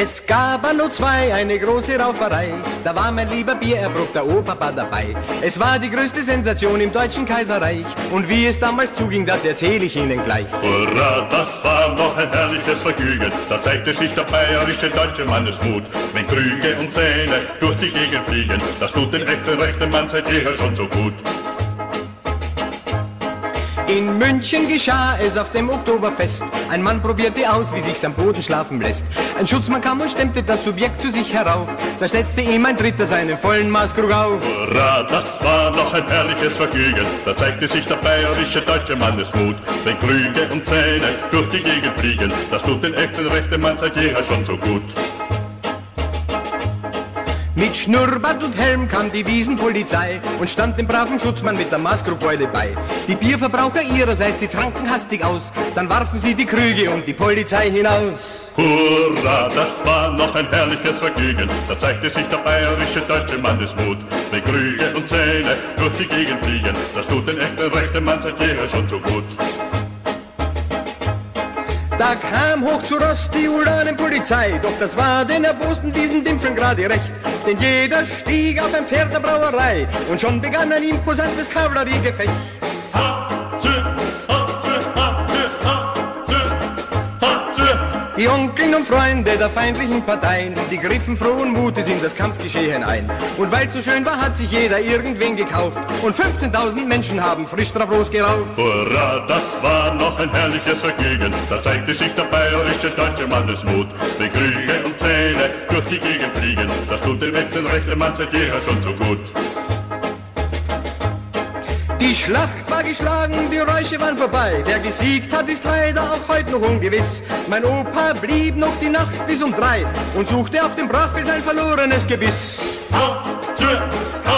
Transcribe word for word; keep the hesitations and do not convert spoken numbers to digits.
Es gab an O zwei eine große Rauferei, da war mein lieber Biererbruch, der Oberpapa, dabei. Es war die größte Sensation im deutschen Kaiserreich, und wie es damals zuging, das erzähle ich Ihnen gleich. Hurra, das war noch ein herrliches Vergnügen, da zeigte sich der bayerische deutsche Mannesmut. Wenn Krüge und Zähne durch die Gegend fliegen, das tut den echten rechten Mann seit jeher schon so gut. In München geschah es auf dem Oktoberfest. Ein Mann probierte aus, wie sich's am Boden schlafen lässt. Ein Schutzmann kam und stemmte das Subjekt zu sich herauf. Da setzte ihm ein Dritter seinen vollen Maßkrug auf. Hurra, das war noch ein herrliches Vergnügen, da zeigte sich der bayerische deutsche Mannesmut. Wenn Krüge und Zähne durch die Gegend fliegen, das tut den echten rechten Mann seit jeher schon so gut. Mit Schnurrbart und Helm kam die Wiesenpolizei und stand dem braven Schutzmann mit der Maßkrugbeule bei. Die Bierverbraucher ihrerseits, die tranken hastig aus, dann warfen sie die Krüge und die Polizei hinaus. Hurra, das war noch ein herrliches Vergnügen, da zeigte sich der bayerische deutsche Mannesmut. Wenn Krüge und Zähne durch die Gegend fliegen, das tut den echten rechten Mann seit jeher schon so gut. Da kam hoch zu Ross die Ulanenpolizei, doch das war den erbosten Wiesendimpfeln gerade recht. Denn jeder stieg auf ein Pferd der Brauerei und schon begann ein imposantes Kavalleriegefecht. Die Onkeln und Freunde der feindlichen Parteien, die griffen frohen Mutes in das Kampfgeschehen ein. Und weil's so schön war, hat sich jeder irgendwen gekauft und fünfzehntausend Menschen haben frisch drauf losgerauft. Hurra, das war noch ein herrliches Vergnügen, da zeigte sich der bayerische deutsche Mannesmut. Wenn Krüge und Zähne durch die Gegend fliegen, das tut den echten rechten Mann seit jeher schon so gut. Die Schlacht war geschlagen, die Räusche waren vorbei. Wer gesiegt hat, ist leider auch heute noch ungewiss. Mein Opa blieb noch die Nacht bis um drei und suchte auf dem Brachfeld sein verlorenes Gebiss. Ha, zu, ha.